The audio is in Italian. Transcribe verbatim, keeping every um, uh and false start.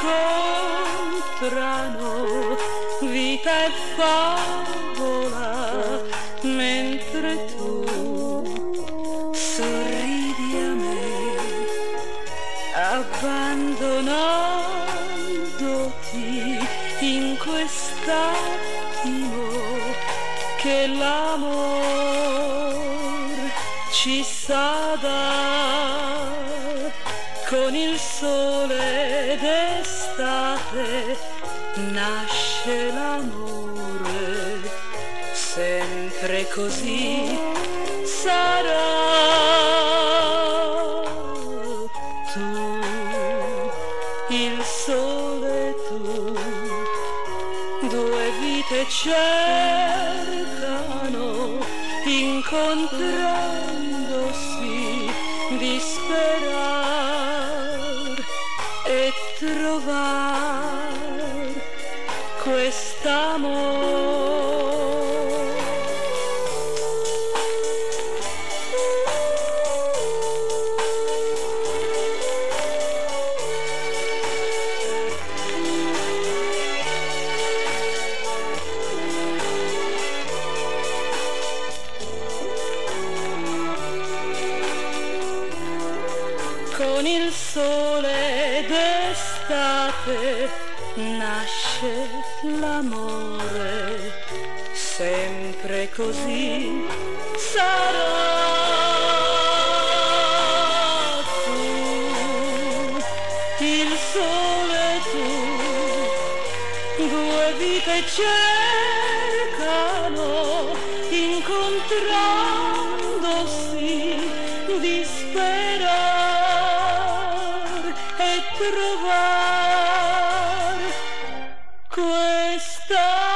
incontrano, vita e favola, mentre tu sorridi a me, abbandonandoti in quest'attimo che l'amor ci sa dar. Con il sole d'estate nasce l'amore, sempre così sarà. Tu, il sole, tu, due vite cercano, incontrandosi, disperar e trovar quest'amore. Con il sole d'estate nasce l'amore, sempre così sarà. Tu, il sole, tu, due vite cercano, incontrandosi, disperar e trovar questa